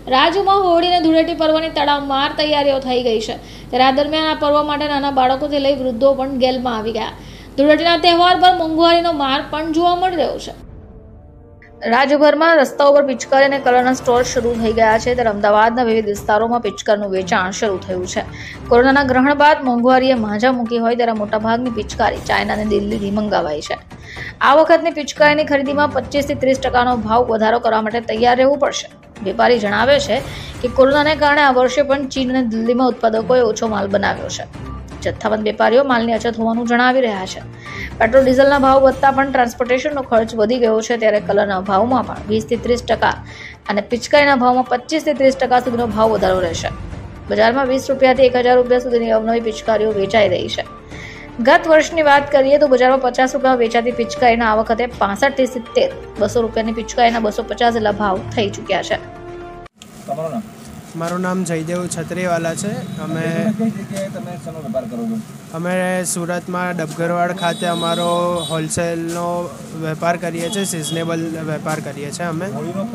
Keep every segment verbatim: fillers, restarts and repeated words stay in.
રાજ્યમાં હોળી અને ધૂળેટી પર્વની તડામાર તૈયારીઓ થઈ ગઈ છે ત્યારે આ દરમિયાન આ પર્વ માટે નાના બાળકોથી લઈ વૃદ્ધો પણ ગેલમાં આવી ગયા। ધૂળેટીના તહેવાર પર મોંઘવારીનો માર પણ જોવા મળી રહ્યો છે। રાજ્યભરમાં રસ્તાઓ પર પિચકારી અને કલરના સ્ટોર શરૂ થઈ ગયા છે ત્યારે અમદાવાદના વિવિધ વિસ્તારોમાં પિચકારીનું વેચાણ શરૂ થયું છે। કોરોનાના ગ્રહણ બાદ મોંઘવારીએ માંજા મૂકી હોય ત્યારે મોટાભાગની પિચકારી ચાઇના અને દિલ્હીથી મંગાવાઈ છે। આ વખતની પિચકારીની ખરીદીમાં પચીસ થી ત્રીસ ટકાનો ભાવ વધારો કરવા માટે તૈયાર રહેવું પડશે। વેપારી જણાવે છે કે કોરોનાને કારણે આ વર્ષે પણ ચીન અને દિલ્હીમાં ઉત્પાદકોએ ઓછો માલ બનાવ્યો છે। જથ્થાબંધ વેપારીઓ માલની અછત હોવાનું જણાવી રહ્યા છે। પેટ્રોલ ડીઝલના ભાવ વધતા પણ ટ્રાન્સપોર્ટેશનનો ખર્ચ વધી ગયો છે ત્યારે કલરના ભાવમાં પણ વીસ થી ત્રીસ ટકા અને પિચકારીના ભાવમાં પચીસ થી ત્રીસ ટકા સુધીનો ભાવ વધારો રહેશે। બજારમાં વીસ રૂપિયાથી એક હજાર રૂપિયા સુધીની અવનવી પિચકારીઓ વેચાઈ રહી છે। ગત વર્ષની વાત કરીએ તો બજારમાં પચાસ રૂપિયા વેચાતી પિચકારીના આ વખતે પાસઠ થી સિત્તેર બસો રૂપિયાની પિચકારીના બસો પચાસ જેટલા ભાવ થઈ ચૂક્યા છે। મારું નામ જયદેવ છત્રીવાલા છે। અમે અમે સુરતમાં ડબગરવાડ ખાતે અમારો હોલસેલનો વેપાર કરીએ છીએ, સિઝનેબલ વેપાર કરીએ છીએ। અમે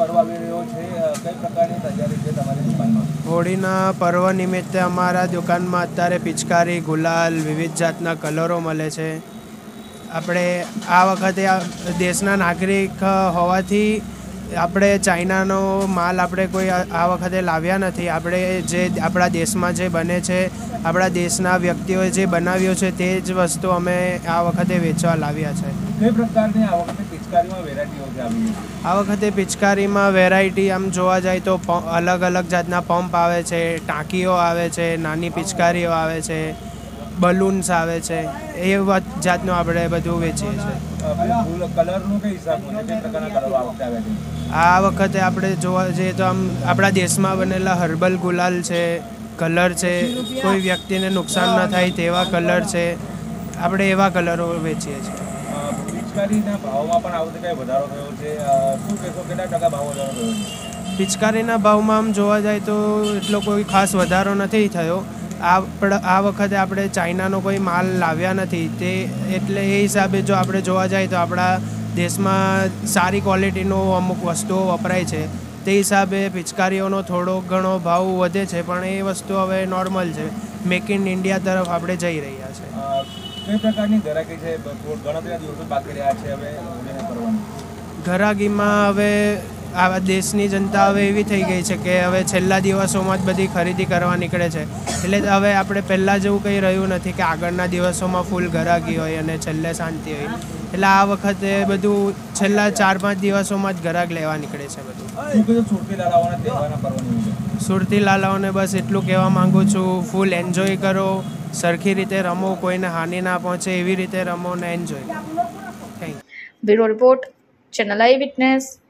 હોળીના પર્વ નિમિત્તે અમારા દુકાનમાં અત્યારે પિચકારી, ગુલાલ, વિવિધ જાતના કલરો મળે છે। આપણે આ વખતે દેશના નાગરિક હોવાથી આપણે ચાઇનાનો માલ આપણે કોઈ આ વખતે લાવ્યા નથી। આપણે જે આપણા દેશમાં જે બને છે, આપણા દેશના વ્યક્તિઓએ જે બનાવ્યો છે તે જ વસ્તુ અમે આ વખતે વેચવા લાવ્યા છે। કઈ પ્રકારની આ વખતે પિચકારીમાં વેરાયટીઓ આવી? આ વખતે પિચકારીમાં વેરાયટી આમ જોવા જાય તો અલગ અલગ જાતના પંપ આવે છે, ટાંકીઓ આવે છે, નાની પિચકારીઓ આવે છે, બલૂન્સ આવે છે, એ જાતનું આપણે બધું વેચીએ છીએ। આ વખતે આપણે જોવા જઈએ તો આમ આપણા દેશમાં બનેલા હર્બલ ગુલાલ છે, કલર છે, કોઈ વ્યક્તિને નુકસાન ન થાય તેવા કલર છે, આપણે એવા કલરો વેચીએ છીએ। પિચકારીના ભાવમાં પણ આ વખતે કઈ વધારો થયો છે? શું કહેશો, કેટલા ટકા ભાવ વધારો થયો છે? પિચકારીના ભાવમાં આમ જોવા જાય તો એટલો કોઈ ખાસ વધારો નથી થયો। આ આ વખતે આપણે ચાઇનાનો કોઈ માલ લાવ્યા નથી તે એટલે એ હિસાબે જો આપણે જોવા જઈએ તો આપણા દેશમાં સારી ક્વોલિટીનો અમુક વસ્તુઓ વપરાય છે તે હિસાબે પિચકારીઓનો થોડો ઘણો ભાવ વધે છે, પણ એ વસ્તુ હવે નોર્મલ છે। મેક ઇન ઇન્ડિયા તરફ આપણે જઈ રહ્યા છે। કઈ પ્રકારની ગરાકી છે? ગણતરીના દિવસો બાકી રહ્યા છે હવે ગરાગીમાં હવે આ દેશની જનતા હવે એવી થઈ ગઈ છે કે હવે છેલ્લા દિવસોમાં જ બધી ખરીદી કરવા નીકળે છે, એટલે હવે આપણે પહેલાં જેવું કંઈ રહ્યું નથી કે આગળના દિવસોમાં ફૂલ ગરાગી હોય અને છેલ્લે શાંતિ હોય। એટલે આ વખતે બધું છેલ્લા ચાર પાંચ દિવસોમાં જ ગરાગ લેવા નીકળે છે બધું। સુરતી લાલાઓને બસ એટલું કહેવા માગું છું, ફૂલ એન્જોય કરો, સરખી રીતે રમો, કોઈને હાનિ ના પહોંચે એવી રીતે રમો ને enjoy. Thank you. Bureau report, channel eye witness.